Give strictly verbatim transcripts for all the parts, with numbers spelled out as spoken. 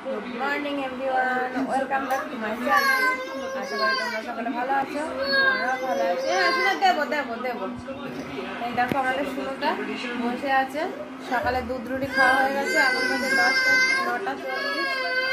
Good morning everyone, welcome back to my channel. আশা করি তোমরা সকলে ভালো আছো, আমরাও ভালো আছি। আসলে দেবো দেবো দেবো এই দেখো আমাদের শুরুটা বসে আছে। সকালে দুধ রুটি খাওয়া হয়ে গেছে, এখন বাজে দশটা নটা চল্লিশ।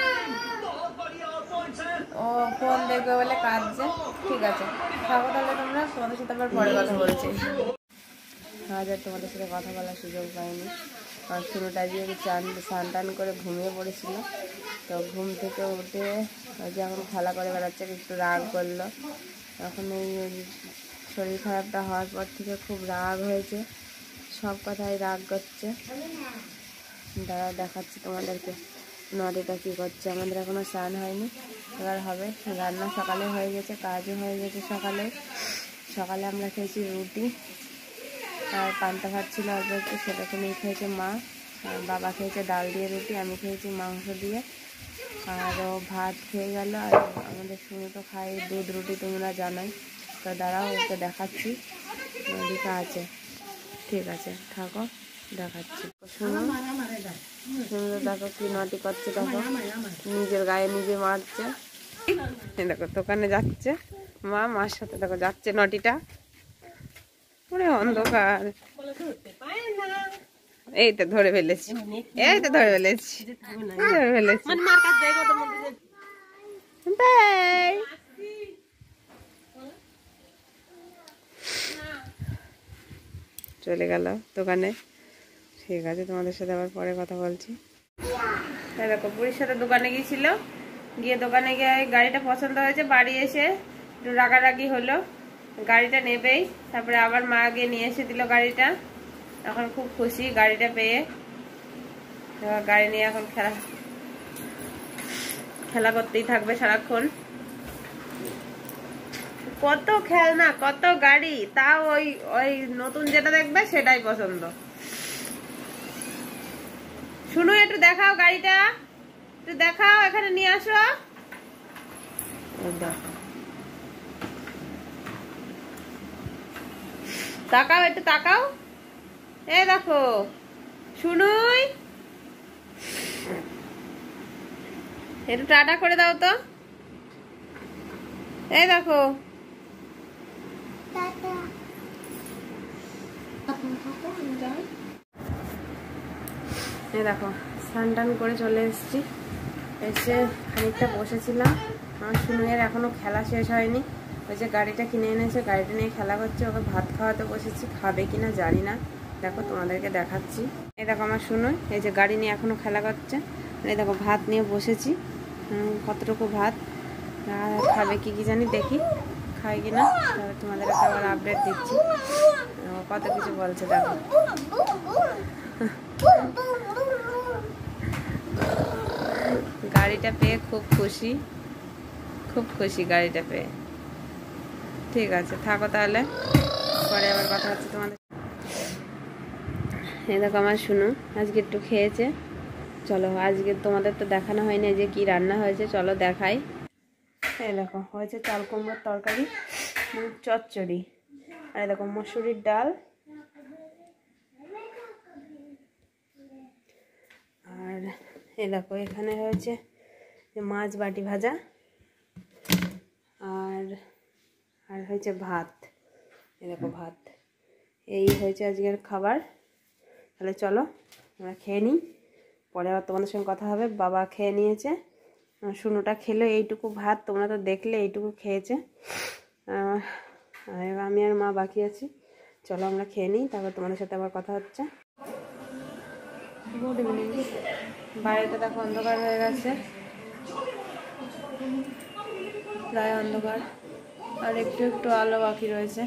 ও ফোন দেখবে বলে কাঁদছে। ঠিক আছে, থাকো তাহলে তোমরা, তোমাদের সাথে আবার পরে কথা বলছি। আজ আর তোমাদের সাথে কথা বলার সুযোগ পাইনি, আর শুরুটা দিয়ে চান স্নান টান করে ঘুমিয়ে পড়েছিল। তো ঘুম থেকে উঠে ওই যে এখন খেলা করে বেড়াচ্ছে, একটু রাগ করলো। এখন এই শরীর খারাপটা হওয়ার পর থেকে খুব রাগ হয়েছে, সব কথাই রাগ করছে। দাঁড়া দেখাচ্ছি তোমাদেরকে নদীটা কী করছে। আমাদের এখনও স্নান হয়নি, এবার হবে। রান্না সকালে হয়ে গেছে, কাজও হয়ে গেছে। সকালে সকালে আমরা খেয়েছি রুটি আর পান্তা ভাত ছিল অল্প একটু, সেটাকে নিয়ে খেয়েছে মা। আর বাবা খেয়েছে ডাল দিয়ে রুটি, আমি খেয়েছি মাংস দিয়ে। আরও ভাত খেয়ে গেল। আর আমাদের শুনে তো খাই দুধ রুটি, তোমরা জানোই। তো দাঁড়াও ওকে দেখাচ্ছি, নদীটা আছে। ঠিক আছে থাকো, দেখাচ্ছি। শুনো শুনে দেখো কি নদী করছে, দেখো নিজের গায়ে নিজে মারছে। দেখো দোকানে যাচ্ছে মা, মার সাথে দেখো যাচ্ছে নদীটা। পুরো অন্ধকার। এই তো ধরে ফেলেছি, এই তো ধরে ফেলেছি, ধরে ফেলেছি। চলে গেল দোকানে। ঠিক আছে, তোমাদের সাথে আবার পরে কথা বলছি। দেখো পুরীর সাথে দোকানে গিয়েছিল, গিয়ে দোকানে গিয়ে গাড়িটা পছন্দ হয়েছে। বাড়ি এসে একটু রাগারাগি হলো, গাড়িটা নেবেই। তারপরে আবার মা গিয়ে নিয়ে এসে দিল গাড়িটা। এখন খুব খুশি গাড়িটা পেয়ে। গাড়ি নিয়ে এখন খেলা খেলা করতেই থাকবে সারাক্ষণ। কত খেলনা, কত গাড়ি, তাও ওই ওই নতুন যেটা দেখবে সেটাই পছন্দ। শুনো একটু দেখাও গাড়িটা, একটু দেখাও, এখানে নিয়ে আসো। তাকাও, একটু তাকাও। এই দেখো শুনুই, একটু টাটা করে দাও তো। এই দেখো এই দেখো স্নান টান করে চলে এসেছি। এসে খানিকটা বসেছিলাম। আমার শুনুয়ের এখনো খেলা শেষ হয়নি। ওই যে গাড়িটা কিনে এনেছে, গাড়িটা নিয়ে খেলা করছে। ওকে ভাত খাওয়াতে বসেছি, খাবে কিনা জানি না। দেখো তোমাদেরকে দেখাচ্ছি। এই দেখো আমার শুনুই, এই যে গাড়ি নিয়ে এখনো খেলা করছে। এই দেখো ভাত নিয়ে বসেছি, কতটুকু ভাত আর খাবে কি কি জানি, দেখি খাই কিনা। তাহলে তোমাদেরকে আবার আপডেট দিচ্ছি। কত কিছু বলছে দেখো। গাড়িটা পেয়ে খুব খুশি, খুব খুশি গাড়িটা পেয়ে। ঠিক আছে থাকো তাহলে, পরে আবার কথা হচ্ছে তোমাদের। এই দেখো আমার শুনো আজকে একটু খেয়েছে। চলো আজকে তোমাদের তো দেখানো হয়নি যে কি রান্না হয়েছে, চলো দেখাই। এই দেখো হয়েছে চাল কুমড়োর তরকারি, চচ্চড়ি, আর দেখো মসুরির ডাল, আর এই দেখো এখানে হয়েছে মাছ বাটি ভাজা, আর আর হয়েছে ভাত। এই দেখো ভাত। এই হয়েছে আজকের খাবার। তাহলে চলো আমরা খেয়ে নিই, পরে আবার তোমাদের সঙ্গে কথা হবে। বাবা খেয়ে নিয়েছে, শুনুটা খেলো এইটুকু ভাত, তোমরা তো দেখলে এইটুকু খেয়েছে। আমি আর মা বাকি আছি। চলো আমরা খেয়ে নিই, তারপর তোমাদের সাথে আবার কথা হচ্ছে। Good evening. বাইরেটা দেখো অন্ধকার হয়ে গেছে, প্রায় অন্ধকার, আর একটু একটু আলো বাকি রয়েছে।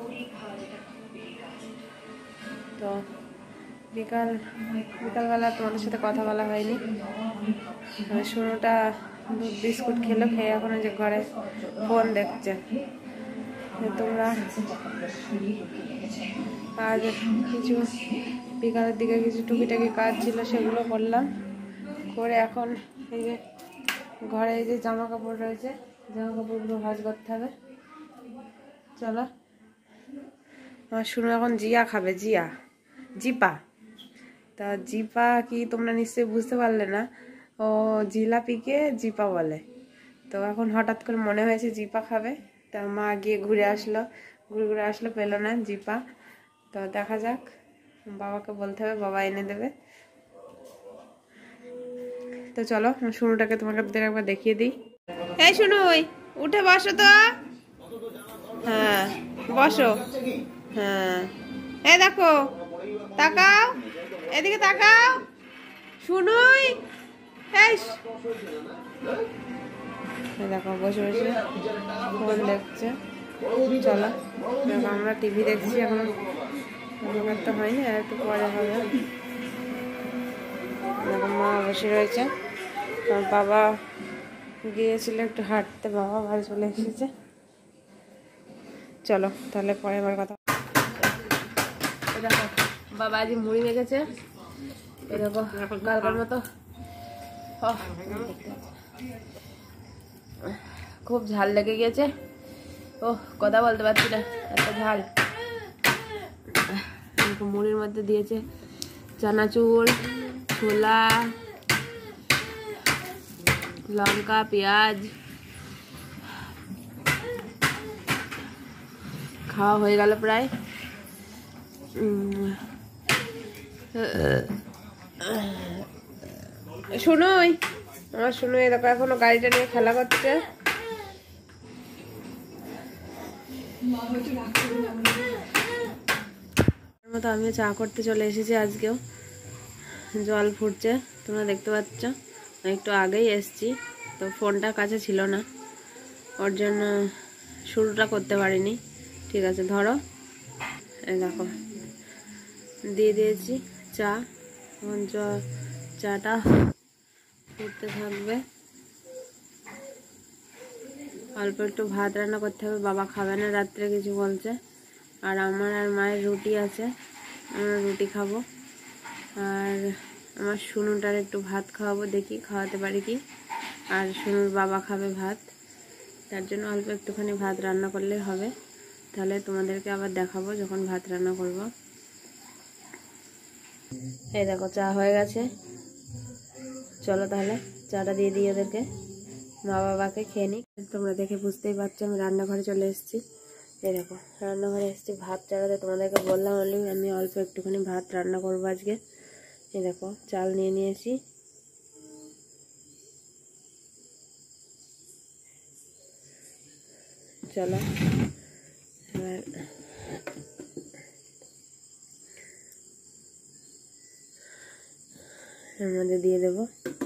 তো বিকাল বিকালবেলা তোমাদের সাথে কথা বলা হয়নি। শুনুটা দুধ বিস্কুট খেলো, খেয়ে এখন যে ঘরে ফোন দেখছে। তোমরা আর কিছু বিকালের দিকে কিছু টুকিটাকি কাজ ছিল, সেগুলো করলাম। করে এখন এই যে ঘরে এই যে জামা কাপড় রয়েছে, জামা কাপড়গুলো ভাঁজ করতে হবে। চলো আমার শুনো এখন জিয়া খাবে, জিয়া জিপা। তা জিপা কি তোমরা নিশ্চয়ই বুঝতে পারলে না। ও জিলাপিকে জিপা বলে। তো এখন হঠাৎ করে মনে হয়েছে জিপা খাবে, তা মা গিয়ে ঘুরে আসলো, ঘুরে ঘুরে আসলো, পেলো না জিপা। তো দেখা যাক, বাবাকে বলতে হবে, বাবা এনে দেবে। তো চলো শুনুটাকে তোমাকে একবার দেখিয়ে দিই। এই শুনু, উঠে বসো তো। হ্যাঁ বসো। হ্যাঁ এই দেখো, তাকাও, এদিকে তাকাও শুনুই। এই দেখো বসে বসে ফোন দেখছে। চলো দেখো আমরা টিভি দেখছি, এখন তো হয়নি, আর একটু পরে হবে। দেখো মা বসে রয়েছে, বাবা গিয়েছিল একটু হাঁটতে, বাবা বাড়ি চলে এসেছে। চলো তাহলে পরে আবার কথা। দেখো বাবা আজ মুড়ি মেখেছে, এই দেখো কালকার মতো। খুব ঝাল লেগে গেছে, ও কথা বলতে পারছি না, এত ঝাল। মুড়ির মধ্যে দিয়েছে চানাচুর, ছোলা, লঙ্কা, পেঁয়াজ। খাওয়া হয়ে গেল প্রায়। শুনুই, আমার শুনুই দেখো এখনো গাড়িটা নিয়ে খেলা করছে। মতো আমিও চা করতে চলে এসেছি, আজকেও জল ফুটছে, তোমরা দেখতে পাচ্ছ। একটু আগেই এসছি, তো ফোনটা কাছে ছিল না, ওর জন্য শুরুটা করতে পারিনি। ঠিক আছে ধরো, এই দেখো দিয়ে দিয়েছি চা, এখন চাটা ফুটতে থাকবে। অল্প একটু ভাত রান্না করতে হবে, বাবা খাবে না রাত্রে কিছু বলছে। আর আমার আর মায়ের রুটি আছে, আমরা রুটি খাবো। আর আমার শুনুটার একটু ভাত খাওয়াবো, দেখি খাওয়াতে পারি কি। আর শুনুর বাবা খাবে ভাত, তার জন্য অল্প একটুখানি ভাত রান্না করলে হবে। তাহলে তোমাদেরকে আবার দেখাবো যখন ভাত রান্না করব। এই দেখো চা হয়ে গেছে, চলো তাহলে চাটা দিয়ে দিই ওদেরকে, মা বাবাকে খেয়ে নিই। তোমরা দেখে বুঝতেই পারছো আমি রান্নাঘরে চলে এসেছি। এই দেখো রান্নাঘরে এসেছি ভাত চাড়াতে, তোমাদেরকে বললাম আমি আমি অল্প একটুখানি ভাত রান্না করবো আজকে। এই দেখো চাল নিয়ে নিয়েছি, চলো এবার এর মধ্যে দিয়ে দেবো।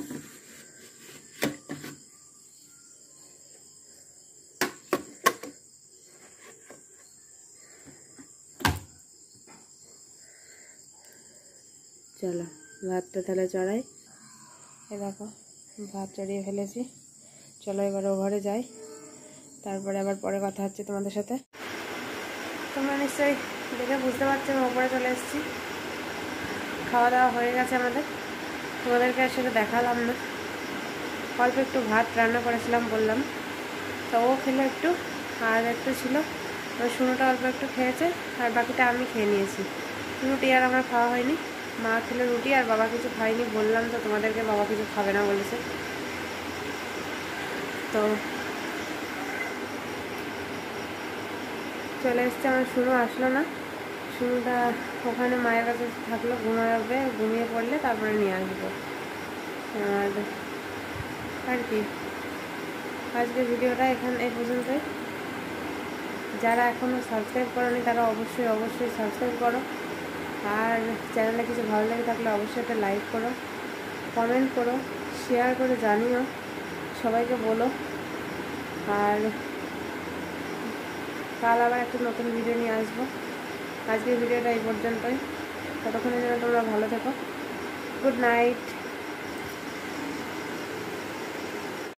চলো ভাতটা তাহলে চড়াই। এ দেখো ভাত চড়িয়ে ফেলেছি, চলো এবার ও ঘরে যাই, তারপরে আবার পরে কথা হচ্ছে তোমাদের সাথে। তোমরা নিশ্চয়ই দেখে বুঝতে পারছো আমি ওপরে চলে এসেছি। খাওয়া দাওয়া হয়ে গেছে আমাদের, তোমাদেরকে সেটা দেখালাম না। অল্প একটু ভাত রান্না করেছিলাম বললাম, তো ও খেলো একটু, আর একটু ছিল শুনুটা অল্প একটু খেয়েছে, আর বাকিটা আমি খেয়ে নিয়েছি। রুটি আর আমার খাওয়া হয়নি, মা খেলো রুটি, আর বাবা কিছু খায়নি বললাম তো তোমাদেরকে, বাবা কিছু খাবে না বলেছে। তো চলে এসছে, আমার শুনু আসলো না, শুনুটা ওখানে মায়ের কাছে থাকলো, ঘুমাবে, ঘুমিয়ে পড়লে তারপরে নিয়ে আসবো। আর আর কি আজকের ভিডিওটা এখানে এই পর্যন্তই। যারা এখনও সাবস্ক্রাইব করোনি তারা অবশ্যই অবশ্যই সাবস্ক্রাইব করো, আর চ্যানেলে কিছু ভালো লেগে থাকলে অবশ্যই একটা লাইক করো, কমেন্ট করো, শেয়ার করে জানিও, সবাইকে বলো। আর কাল আবার একটা নতুন ভিডিও নিয়ে আসবো। আজকের ভিডিওটা এই পর্যন্তই, ততক্ষণের জন্য তোমরা ভালো থেকো। Good night.